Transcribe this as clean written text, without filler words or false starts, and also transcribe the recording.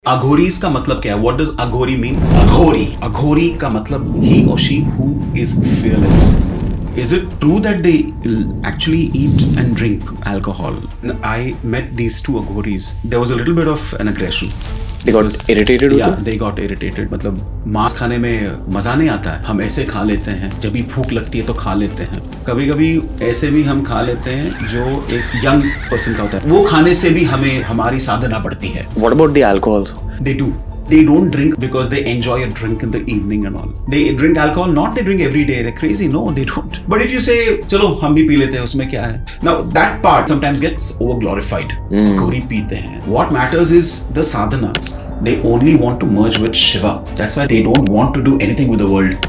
अघोरीज का मतलब क्या है? What does Aghori mean? Aghori का मतलब he or she who is fearless. Is it true that they actually eat and drink alcohol? I met these two aghoris. There was a little bit of an aggression. They got irritated with Yeah, it? they got irritated. मतलब मांस खाने में मजा नहीं आता है, हम ऐसे खा लेते हैं, जब भी भूख लगती है तो खा लेते हैं। कभी कभी ऐसे भी हम खा लेते हैं जो एक यंग पर्सन का होता है, वो खाने से भी हमें हमारी साधना बढ़ती है। What about the alcohol? They do. They don't drink because they enjoy a drink in the evening and all. They drink alcohol, not they drink every day. They're crazy. No, they don't. But if you say, चलो हम भी P लेते हैं, उसमें क्या है? Now that part sometimes gets over glorified. Gauri पीते हैं. What matters is the sadhana. They only want to merge with Shiva. That's why they don't want to do anything with the world.